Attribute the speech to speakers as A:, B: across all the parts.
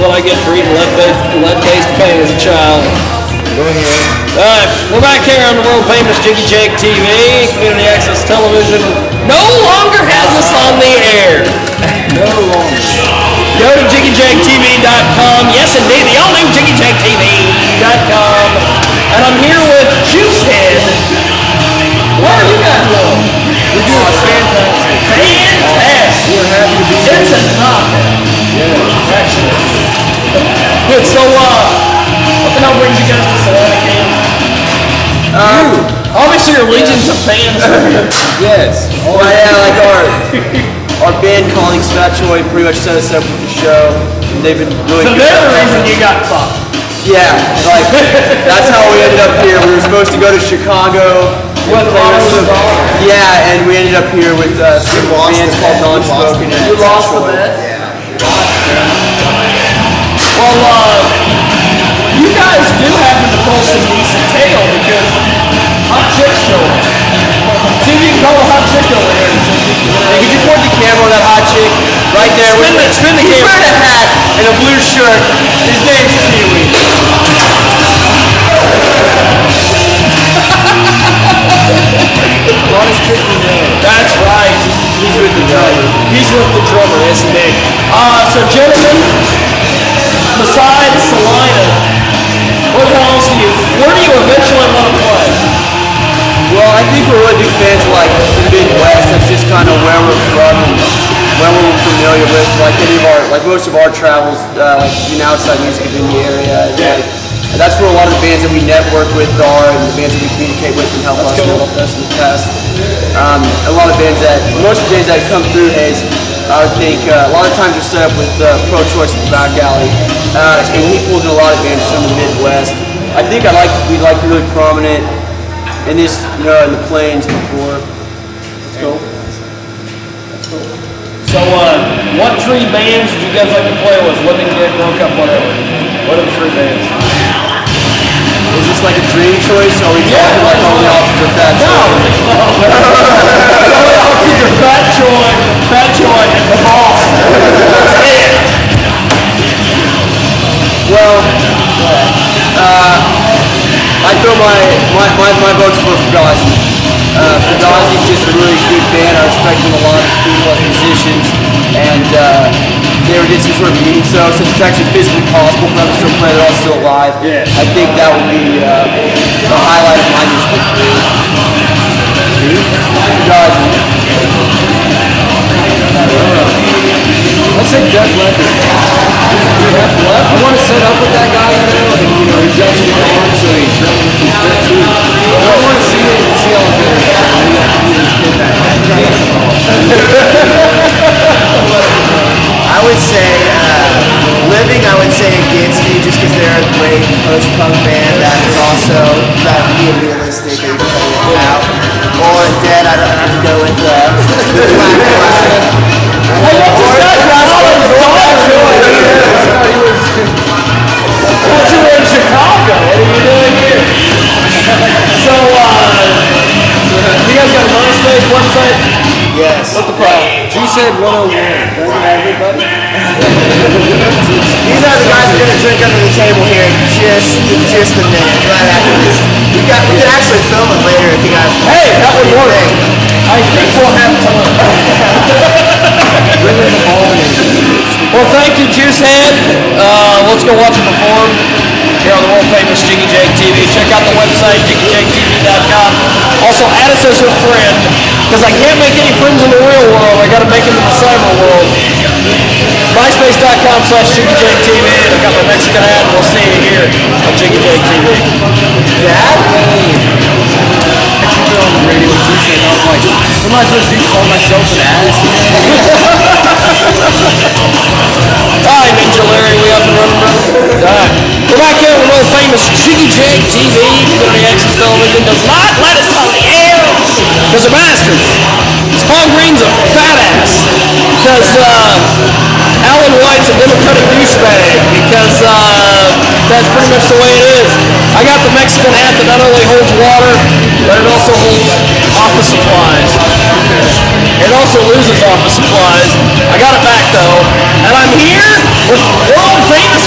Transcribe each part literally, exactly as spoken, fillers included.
A: what I get for eating lead-based, lead-based paint as a child.
B: Go ahead.
A: Alright, we're back here on the world famous Jiggy Jake T V, community access television. No longer has us on the air.
B: No longer.
A: Go to jiggy jake t v dot com. Yes, indeed, the all-new jiggy jake t v dot com. And I'm here with Juicehead. What are you guys doing?
B: We're doing fantastic.
A: Fantastic.
B: We're happy to be here.
A: It's a knockout.
B: Yeah.
A: Actually. Good, so, uh, what the hell brings you guys to Salina, Cam?
B: Um,
A: Obviously, your legions of fans.
B: yes.
C: Well, yeah, like our our band colleagues, Fat Choy, pretty much set us up with the show. They've been really
A: So
C: good.
A: they're the reason you got fucked.
C: Yeah, like that's how we ended up here. We were supposed to go to Chicago.
A: With
C: Some, yeah, and we ended up here with uh, some bands called Non-Spoken.
A: You lost the bet?
C: Yeah.
A: Well, uh, you guys do happen to pull some decent tail because Hot Chick Show. See if you can call a Hot Chick over here.
C: Hey, could you point the camera on that hot chick right there?
A: Spin the, spin the
C: He's
A: camera.
C: wearing a hat and a blue shirt. His name's Kiwi.
A: That's right.
C: He's with the drummer.
A: He's with the drummer, isn't he? Uh, so gentlemen, besides Salina, what else do you, where do you eventually want to play?
C: Well, I think we're really big fans of like the Midwest. That's just kind of where we're from and where we're familiar with. Like any of our, like most of our travels, uh, like being outside music in the area.
A: Yeah.
C: Like, and that's where a lot of the bands that we network with are, and the bands that we communicate with and help
A: That's
C: us
A: cool.
C: help us in the past. Um, a lot of bands that, most of the bands that come through Hayes, I would think uh, a lot of times are set up with uh, Pro Choice at the back alley, uh, and he pulls in a lot of bands from the Midwest. I think I like we like really prominent in this, you know, in the plains before. Let's go. Let's go.
A: So, uh, what three bands do you guys like to play with? Living Dead, Broke Up, whatever. What are the three bands?
C: Is this like a dream choice, or are we
A: Yeah,
C: talking like
A: like-
C: only options are Fat
A: No!
C: Choy?
A: Your Fat Choy, Fat Choy, and the boss.
C: Well, uh, I throw my my, my, my votes for Fugazi. Uh, Fugazi is just a really good band. I respect them a lot as people, as musicians, and uh, they ever did some sort of meeting show, since it's actually physically possible for them to still play, they're all still alive.
A: Yeah.
C: I think that would be uh, the highlight of my music career. Fugazi.
B: Let's say Def Leppard. I want to set up with that guy, you know, and you know, he jumps in my arm, so he's jumping from fit too. I want to see it and see how it goes. Maybe I can get his kid back.
D: I would say, uh, Living, I would say Against Me, just because they're a great post-punk band that is also, that being realistic, and you can play it out. Or Dead, I don't have to go with, uh, with Black Flag.
A: Hey, what's this guy calling his Fat Choy? What you in Chicago? What are you doing here? So, uh, you guys got a MySpace website?
D: Yes.
A: What the problem?
B: G said one oh one. Doesn't everybody?
D: These are the guys that are going to drink under the table here in just, in just a minute, right after this. We got, we can actually film it later if you guys want.
A: Hey, that would work. I think we'll have time. Well, thank you, Juicehead. Uh, let's go watch it perform here on the world famous Jiggy Jake T V. Check out the website, jiggy jake t v dot com. Also, add us as a friend, because I can't make any friends in the real world. I got to make them in the cyber world. MySpace dot com slash Jiggy Jake T V. I got my Mexican hat, and we'll see you here on Jiggy Jake T V.
B: Dad? I should be on the radio with G said, I was like, what am I supposed to do? Call myself an ass?
A: Hi, Ninja Larry, we up and running, brother? Alright. We're back here with world famous Jiggy Jake T V. Community access television does not let us on the air because they're bastards. Paul Green's a fat ass. Because uh, Alan White's a Democratic douchebag. Because uh, that's pretty much the way it is. I got the Mexican hat that not only holds water, but it also holds office supplies. It also loses office supplies. I got it back though. And I'm here with world famous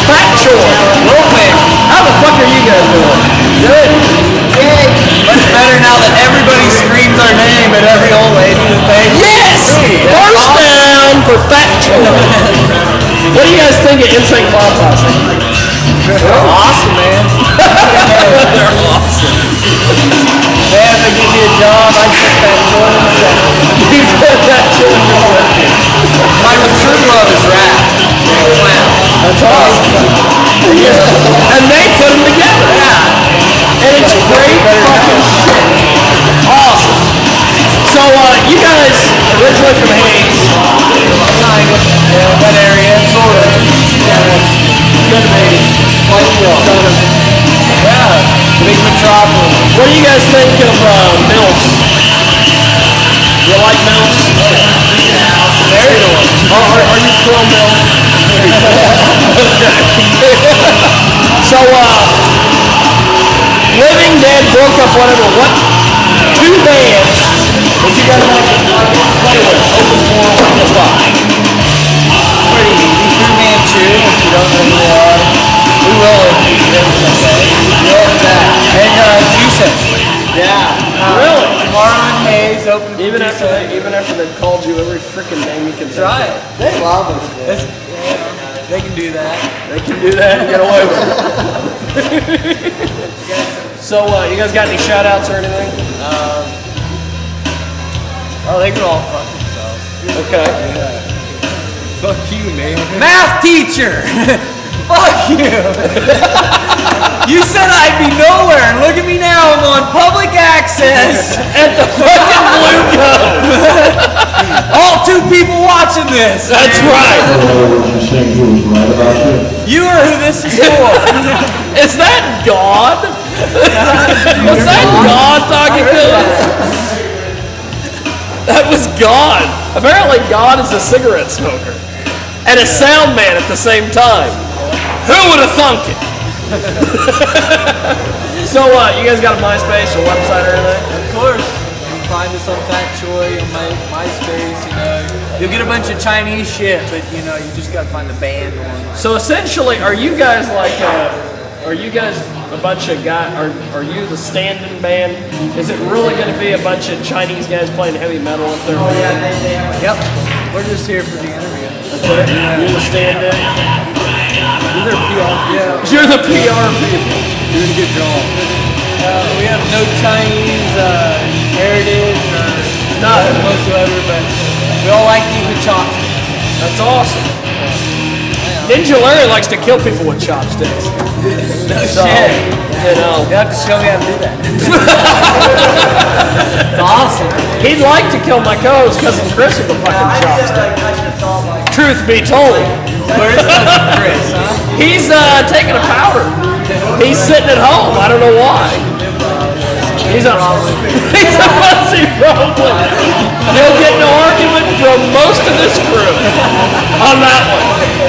A: the fuck are you guys doing? Good?
D: Yay! Much better now that everybody screams our name at every old lady that they
A: Yes!
D: see.
A: First
D: Awesome.
A: down for Fat Choy. What do you guys think of Insane Clown Posse?
D: They're awesome, man.
A: They're awesome.
D: Man, if they give me a job, I'd put that Choy in the second.
A: You put that Choy in the second.
C: My true love is rap. Clown.
A: That's awesome. And they put them together. Yeah. And it's great fucking shit. Awesome. So, uh, you guys originally from Hayes.
D: Kind of. Yeah, that area. Sort of. Yeah. Good baby. Quite well. Yeah. Big metropolis.
A: What do you guys think of uh, Mills? You like Mills?
D: Very good.
A: Are, are, are you pro Mills? So, uh, Living Dead, broke up, whatever. What two bands would you guys like to play with? Open for on the spot.
D: Pretty easy. Two-man chew, if you don't know who they are. We will if you them someday. We will with that. And uh, Juice. Yeah. Uh,
A: Really?
D: Tomorrow in Hayes, open for
A: Even after
D: Juice.
A: they, even after they've called you every freaking name you can
D: That's right.
C: They love us, man.
D: That's, yeah, they can do that.
A: They can do that and get away with it. So, uh, you guys got any shout outs or anything?
D: Um, oh, they can all fuck themselves.
A: Okay.
B: Fuck you, man.
D: Math teacher! Fuck you! You said I'd be nowhere, and look at me now, I'm on public access
A: At the fucking Blue Cove.
D: All two people watching this.
A: That's right.
D: You are who this is for.
A: Is that God? Was that God talking to us? That was God. Apparently God is a cigarette smoker. And a sound man at the same time. Who would have thunk it? So, uh, you guys got a MySpace or website or anything?
D: Of course. You can find us on Fat Choy on my MySpace, you know. You'll get a bunch of Chinese shit, but you know, you just gotta find the band one.
A: So essentially, are you guys like, uh, are you guys a bunch of guys, are, are you the stand-in band? Is it really going to be a bunch of Chinese guys playing heavy metal up there?
D: Yep. We're just here for the interview.
A: That's it? You're the stand-in?
D: You're their P R. Yeah.
A: You're the P R people.
B: Doing a good job.
D: Uh, we have no Chinese uh, heritage or nothing whatsoever, but we all like to eat with chopsticks.
A: That's awesome. Ninja Larry likes to kill people with chopsticks.
D: No
A: So,
D: shit.
A: you know.
D: You have to show me how to do that. It's awesome.
A: He'd like to kill my co-host cousin Chris with a fucking chopstick. Truth be told.
D: Where's cousin Chris, huh?
A: He's uh, taking a powder. He's sitting at home. I don't know why. He's a he's a pussy probably. He'll get in an argument from most of this crew on that one.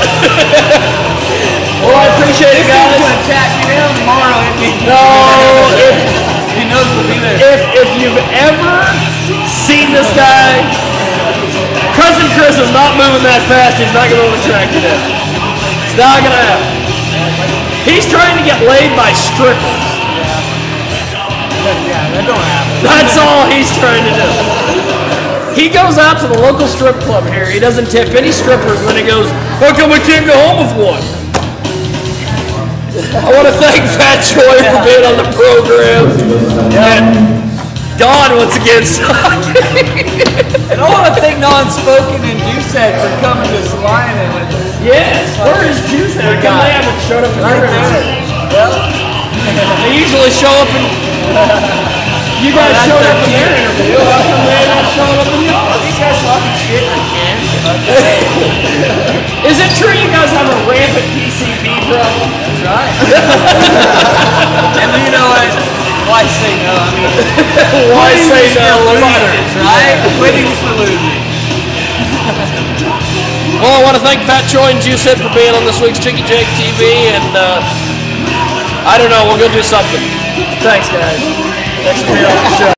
A: Well, I appreciate it,
D: He's
A: guys.
D: gonna track you down tomorrow, isn't he?
A: No, if,
D: He knows we'll be there.
A: if if you've ever seen this guy, cousin Chris is not moving that fast. He's not gonna be able to track you down. It's not gonna happen. He's trying to get laid by strippers.
D: Yeah, that don't happen.
A: That's all he's trying to do. He goes out to the local strip club here. He doesn't tip any strippers, and then he goes, "How come we can't go home with one?" I want to thank Fat Choy for being on the program. And Don once again sucking.
D: And I want to thank Non-Spoken and Juicehead for coming to Salina with us.
A: Yes. Where is Juice at? Come they haven't showed up in
D: Right
A: your
D: there.
A: interview.
D: Well,
A: They usually show up in. You guys
D: that's
A: showed
D: their
A: up in their interview. How come they're not showing up in yours?
D: these guys talking shit again.
A: Is it true you guys have a rampant P C B problem?
D: That's right. And you know what? Why say no? I mean,
A: Why say
D: for
A: no?
D: losers, right? Winning's for losing.
A: Well, I want to thank Fat Choy and Juicehead for being on this week's Jiggy Jake T V, and uh, I don't know, we'll go do something. Thanks, guys. Thanks for being on the show.